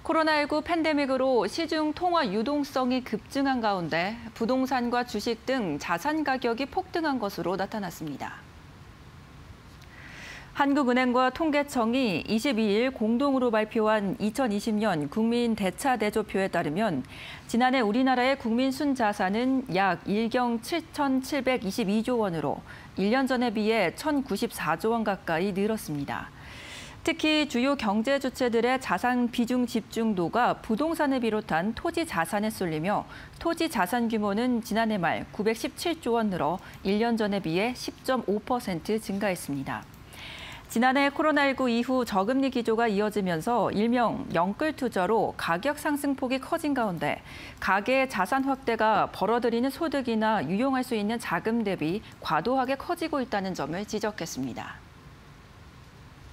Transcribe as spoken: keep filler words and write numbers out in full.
코로나십구 팬데믹으로 시중 통화 유동성이 급증한 가운데 부동산과 주식 등 자산 가격이 폭등한 것으로 나타났습니다. 한국은행과 통계청이 이십이일 공동으로 발표한 이천이십 년 국민 대차대조표에 따르면 지난해 우리나라의 국민 순자산은 약 일경 칠천칠백이십이조 원으로 일 년 전에 비해 천구십사조 원 가까이 늘었습니다. 특히 주요 경제 주체들의 자산 비중 집중도가 부동산을 비롯한 토지 자산에 쏠리며 토지 자산 규모는 지난해 말 구백십칠조 원 늘어 일 년 전에 비해 십 점 오 퍼센트 증가했습니다. 지난해 코로나십구 이후 저금리 기조가 이어지면서 일명 영끌 투자로 가격 상승폭이 커진 가운데 가계의 자산 확대가 벌어들이는 소득이나 유용할 수 있는 자금 대비 과도하게 커지고 있다는 점을 지적했습니다.